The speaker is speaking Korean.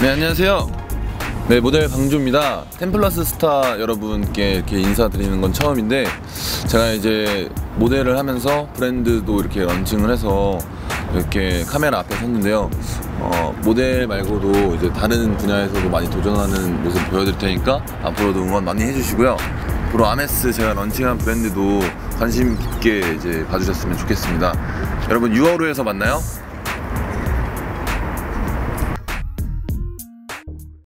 네, 안녕하세요. 네, 모델 방주입니다. 템플러스 스타 여러분께 이렇게 인사드리는 건 처음인데, 제가 이제 모델을 하면서 브랜드도 이렇게 런칭을 해서 이렇게 카메라 앞에 섰는데요. 모델 말고도 이제 다른 분야에서도 많이 도전하는 모습 보여드릴 테니까 앞으로도 응원 많이 해주시고요. 앞으로 아메스 제가 런칭한 브랜드도 관심 깊게 이제 봐주셨으면 좋겠습니다. 여러분 6월호에서 만나요.